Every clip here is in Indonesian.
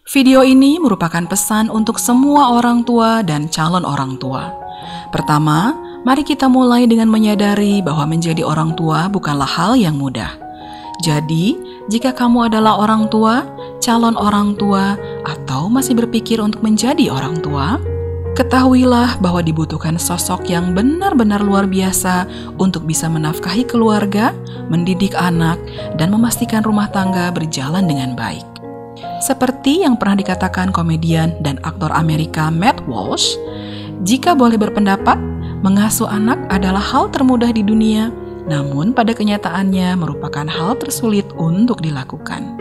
Video ini merupakan pesan untuk semua orang tua dan calon orang tua. Pertama, mari kita mulai dengan menyadari bahwa menjadi orang tua bukanlah hal yang mudah. Jadi, jika kamu adalah orang tua, calon orang tua, atau masih berpikir untuk menjadi orang tua, ketahuilah bahwa dibutuhkan sosok yang benar-benar luar biasa untuk bisa menafkahi keluarga, mendidik anak, dan memastikan rumah tangga berjalan dengan baik. Seperti yang pernah dikatakan komedian dan aktor Amerika Matt Walsh, jika boleh berpendapat, mengasuh anak adalah hal termudah di dunia, namun pada kenyataannya merupakan hal tersulit untuk dilakukan.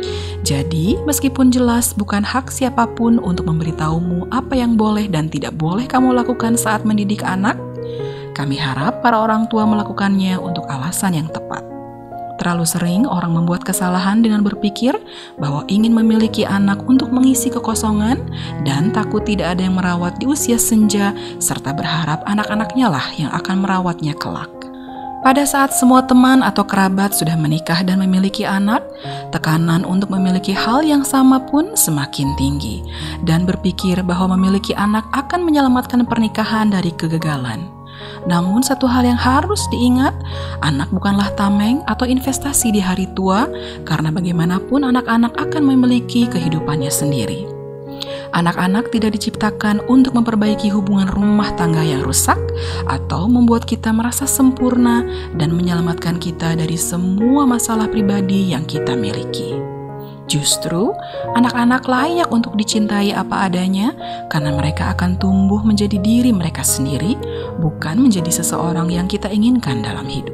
Jadi, meskipun jelas bukan hak siapapun untuk memberitahumu apa yang boleh dan tidak boleh kamu lakukan saat mendidik anak, kami harap para orang tua melakukannya untuk alasan yang tepat. Terlalu sering orang membuat kesalahan dengan berpikir bahwa ingin memiliki anak untuk mengisi kekosongan dan takut tidak ada yang merawat di usia senja, serta berharap anak-anaknya lah yang akan merawatnya kelak. Pada saat semua teman atau kerabat sudah menikah dan memiliki anak, tekanan untuk memiliki hal yang sama pun semakin tinggi, dan berpikir bahwa memiliki anak akan menyelamatkan pernikahan dari kegagalan. Namun satu hal yang harus diingat, anak bukanlah tameng atau investasi di hari tua, karena bagaimanapun anak-anak akan memiliki kehidupannya sendiri. Anak-anak tidak diciptakan untuk memperbaiki hubungan rumah tangga yang rusak atau membuat kita merasa sempurna dan menyelamatkan kita dari semua masalah pribadi yang kita miliki. Justru, anak-anak layak untuk dicintai apa adanya karena mereka akan tumbuh menjadi diri mereka sendiri, bukan menjadi seseorang yang kita inginkan dalam hidup.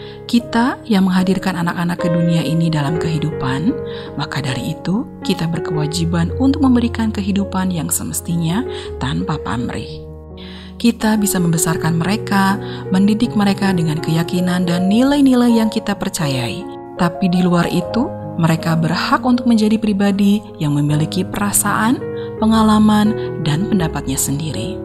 Kita yang menghadirkan anak-anak ke dunia ini dalam kehidupan, maka dari itu kita berkewajiban untuk memberikan kehidupan yang semestinya tanpa pamrih. Kita bisa membesarkan mereka, mendidik mereka dengan keyakinan dan nilai-nilai yang kita percayai. Tapi di luar itu, mereka berhak untuk menjadi pribadi yang memiliki perasaan, pengalaman, dan pendapatnya sendiri.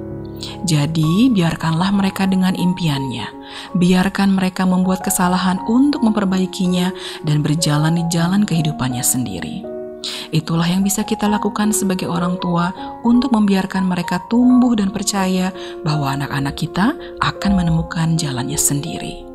Jadi, biarkanlah mereka dengan impiannya. Biarkan mereka membuat kesalahan untuk memperbaikinya dan berjalan di jalan kehidupannya sendiri. Itulah yang bisa kita lakukan sebagai orang tua untuk membiarkan mereka tumbuh dan percaya bahwa anak-anak kita akan menemukan jalannya sendiri.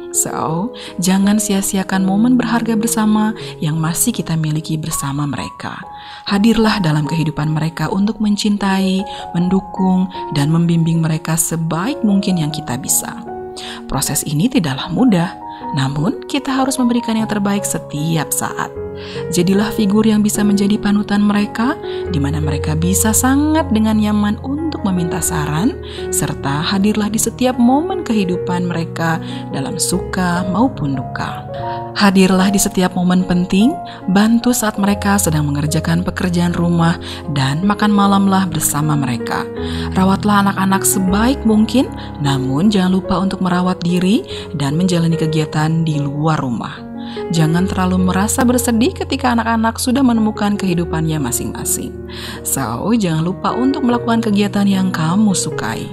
So, jangan sia-siakan momen berharga bersama yang masih kita miliki bersama mereka. Hadirlah dalam kehidupan mereka untuk mencintai, mendukung, dan membimbing mereka sebaik mungkin yang kita bisa. Proses ini tidaklah mudah, namun kita harus memberikan yang terbaik setiap saat. Jadilah figur yang bisa menjadi panutan mereka, di mana mereka bisa sangat dengan nyaman untuk meminta saran, serta hadirlah di setiap momen kehidupan mereka dalam suka maupun duka. Hadirlah di setiap momen penting, bantu saat mereka sedang mengerjakan pekerjaan rumah, dan makan malamlah bersama mereka. Rawatlah anak-anak sebaik mungkin, namun jangan lupa untuk merawat diri dan menjalani kegiatan di luar rumah. Jangan terlalu merasa bersedih ketika anak-anak sudah menemukan kehidupannya masing-masing. So, jangan lupa untuk melakukan kegiatan yang kamu sukai.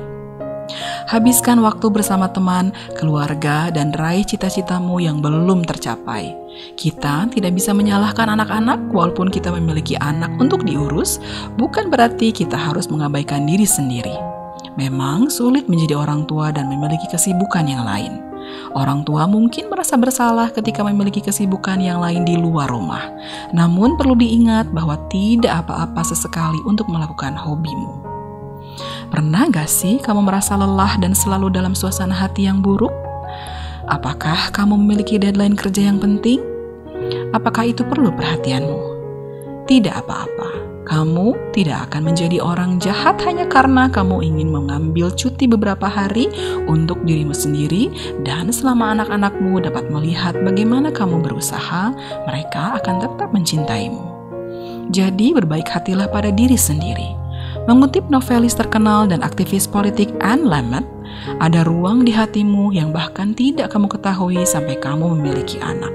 Habiskan waktu bersama teman, keluarga, dan raih cita-citamu yang belum tercapai. Kita tidak bisa menyalahkan anak-anak walaupun kita memiliki anak untuk diurus, bukan berarti kita harus mengabaikan diri sendiri. Memang sulit menjadi orang tua dan memiliki kesibukan yang lain. Orang tua mungkin merasa bersalah ketika memiliki kesibukan yang lain di luar rumah. Namun perlu diingat bahwa tidak apa-apa sesekali untuk melakukan hobimu. Pernah gak sih kamu merasa lelah dan selalu dalam suasana hati yang buruk? Apakah kamu memiliki deadline kerja yang penting? Apakah itu perlu perhatianmu? Tidak apa-apa. Kamu tidak akan menjadi orang jahat hanya karena kamu ingin mengambil cuti beberapa hari untuk dirimu sendiri, dan selama anak-anakmu dapat melihat bagaimana kamu berusaha, mereka akan tetap mencintaimu. Jadi berbaik hatilah pada diri sendiri. Mengutip novelis terkenal dan aktivis politik Anne Lamott, ada ruang di hatimu yang bahkan tidak kamu ketahui sampai kamu memiliki anak.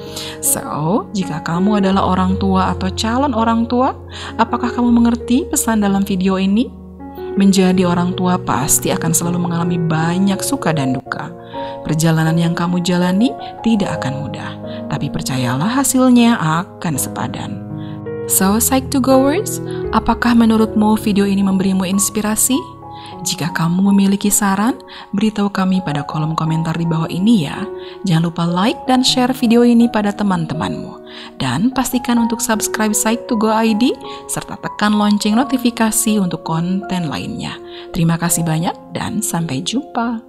So, jika kamu adalah orang tua atau calon orang tua, apakah kamu mengerti pesan dalam video ini? Menjadi orang tua pasti akan selalu mengalami banyak suka dan duka. Perjalanan yang kamu jalani tidak akan mudah, tapi percayalah hasilnya akan sepadan. So, Psych2Goers, apakah menurutmu video ini memberimu inspirasi? Jika kamu memiliki saran, beritahu kami pada kolom komentar di bawah ini ya. Jangan lupa like dan share video ini pada teman-temanmu. Dan pastikan untuk subscribe Psych2Go ID, serta tekan lonceng notifikasi untuk konten lainnya. Terima kasih banyak dan sampai jumpa.